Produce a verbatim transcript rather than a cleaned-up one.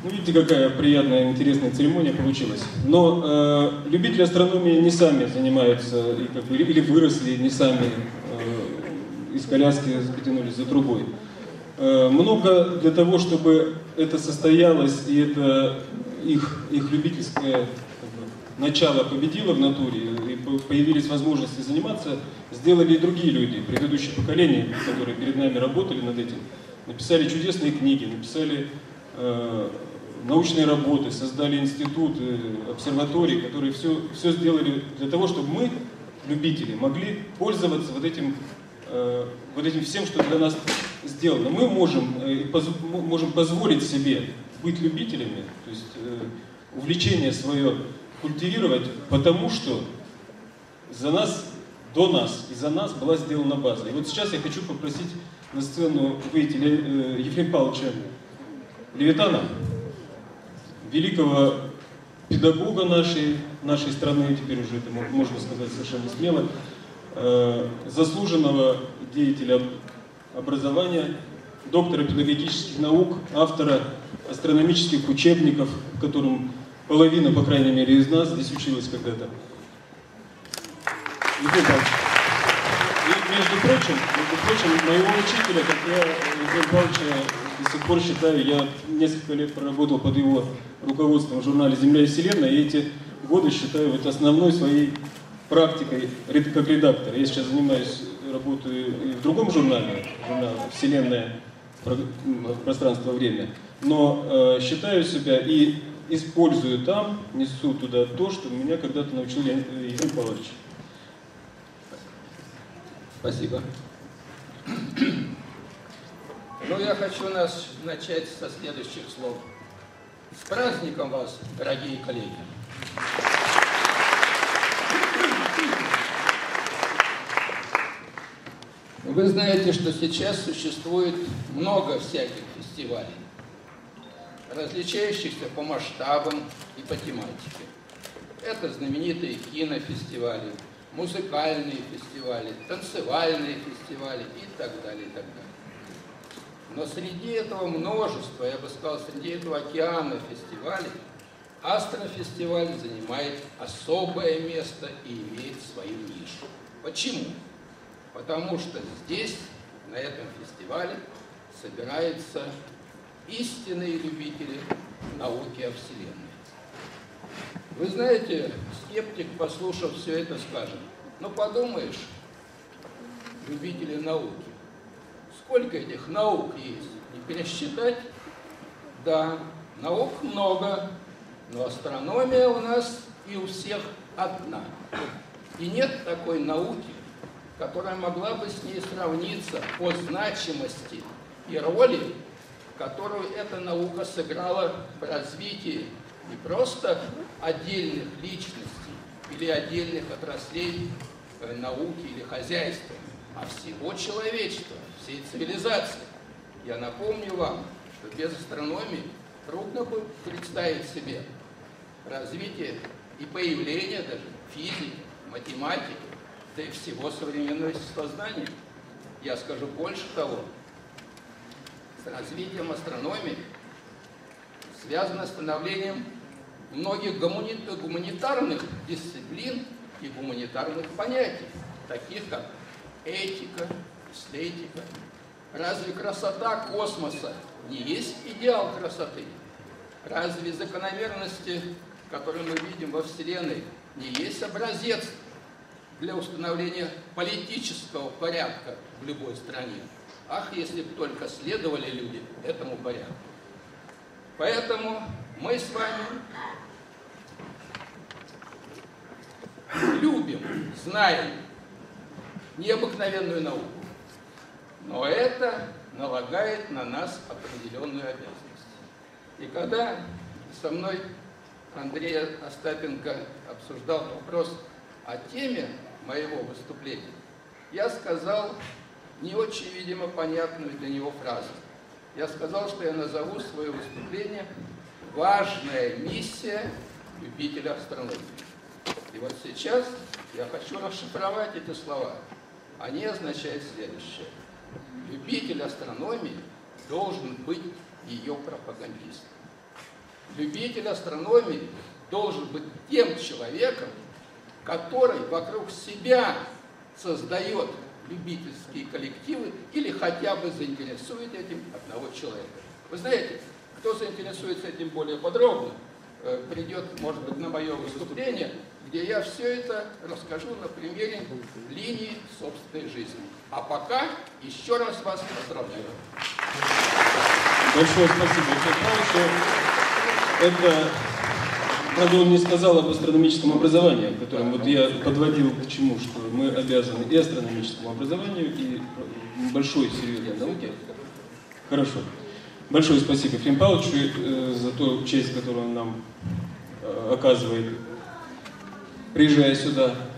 Ну, видите, какая приятная, интересная церемония получилась. Но э, любители астрономии не сами занимаются, и как бы, или выросли не сами, э, из коляски потянулись за трубой. Э, много для того, чтобы это состоялось, и это их, их любительское как бы, начало победило в натуре, и появились возможности заниматься, сделали и другие люди, предыдущие поколения, которые перед нами работали над этим. Написали чудесные книги, написали э, научные работы, создали институты, обсерватории, которые все, все сделали для того, чтобы мы, любители, могли пользоваться вот этим, э, вот этим всем, что для нас сделано. Мы можем, э, поз, можем позволить себе быть любителями, то есть э, увлечение свое культивировать, потому что за нас, до нас и за нас была сделана база. И вот сейчас я хочу попросить на сцену выйти э, Ефрема Павловича Левитана, великого педагога нашей, нашей страны, теперь уже это можно сказать совершенно смело, э, заслуженного деятеля образования, доктора педагогических наук, автора астрономических учебников, в котором половина, по крайней мере, из нас здесь училась когда-то. Ефрем Павлович. И, между прочим, между прочим, моего учителя, как я, Ефрема Павловича, до сих пор считаю, я несколько лет проработал под его руководством в журнале «Земля и Вселенная», и эти годы считаю вот основной своей практикой как редактора. Я сейчас занимаюсь, работаю и в другом журнале, журнал «Вселенная. Пространство-время», но э, считаю себя и использую там, несу туда то, что меня когда-то научил Ефрем Павлович. Спасибо. Ну, я хочу нас начать со следующих слов. С праздником вас, дорогие коллеги! Вы знаете, что сейчас существует много всяких фестивалей, различающихся по масштабам и по тематике. Это знаменитые кинофестивали, музыкальные фестивали, танцевальные фестивали и так далее, и так далее. Но среди этого множества, я бы сказал, среди этого океана фестивалей, астрофестиваль занимает особое место и имеет свою нишу. Почему? Потому что здесь, на этом фестивале, собираются истинные любители науки о Вселенной. Вы знаете, скептик, послушав все это, скажет: ну подумаешь, любители науки, сколько этих наук есть, не пересчитать? Да, наук много, но астрономия у нас и у всех одна. И нет такой науки, которая могла бы с ней сравниться по значимости и роли, которую эта наука сыграла в развитии не просто отдельных личностей или отдельных отраслей науки или хозяйства, а всего человечества, всей цивилизации. Я напомню вам, что без астрономии трудно бы представить себе развитие и появление даже физики, математики, да и всего современного естествознания. Я скажу больше того, с развитием астрономии связано становлением многих гуманитарных дисциплин и гуманитарных понятий, таких как этика, эстетика. Разве красота космоса не есть идеал красоты? Разве закономерности, которые мы видим во Вселенной, не есть образец для установления политического порядка в любой стране? Ах, если бы только следовали люди этому порядку. Поэтому мы с вами любим, знаем необыкновенную науку, но это налагает на нас определенную обязанность. И когда со мной Андрей Остапенко обсуждал вопрос о теме моего выступления, я сказал не очень, видимо, понятную для него фразу. Я сказал, что я назову свое выступление «Важная миссия любителя астрономии». И вот сейчас я хочу расшифровать эти слова. Они означают следующее. Любитель астрономии должен быть ее пропагандистом. Любитель астрономии должен быть тем человеком, который вокруг себя создает любительские коллективы или хотя бы заинтересует этим одного человека. Вы знаете, кто заинтересуется этим более подробно, придет, может быть, на мое выступление, где я все это расскажу на примере линии собственной жизни. А пока еще раз вас поздравляю. Большое спасибо, Алексей Павлович. Это, правда, он не сказал об астрономическом образовании, которым вот я подводил к чему, что мы обязаны и астрономическому образованию, и большой серьезной науке. Хорошо. Большое спасибо Ефиму Павловичу э, за ту честь, которую он нам э, оказывает, приезжая сюда.